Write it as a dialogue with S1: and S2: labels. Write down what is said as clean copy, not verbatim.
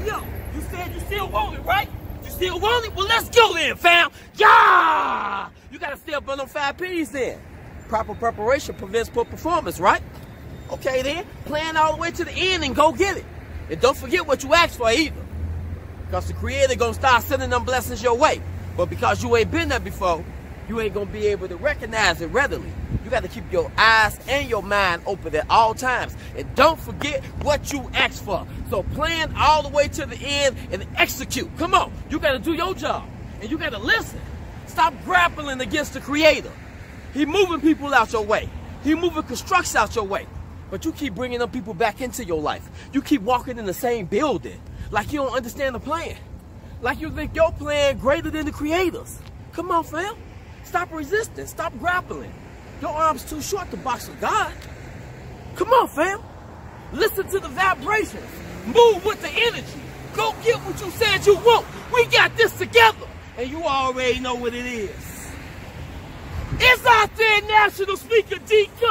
S1: yo, you said you still want it, right? You still want it? Well, let's go then, fam. Yeah! You gotta stay up on them 5 P's then. Proper preparation prevents poor performance, right? Okay then, plan all the way to the end and go get it. And don't forget what you asked for either. Because the Creator gonna start sending them blessings your way. But because you ain't been there before, you ain't gonna be able to recognize it readily. You gotta keep your eyes and your mind open at all times. And don't forget what you asked for. So plan all the way to the end and execute. Come on, you gotta do your job. And you gotta listen. Stop grappling against the Creator. He moving people out your way. He moving constructs out your way. But you keep bringing them people back into your life. You keep walking in the same building like you don't understand the plan. Like you think your plan greater than the Creator's. Come on, fam. Stop resisting. Stop grappling. Your arm's too short to box with God. Come on, fam. Listen to the vibrations. Move with the energy. Go get what you said you want. We got this together. And you already know what it is. It's out there, National Speaker DK.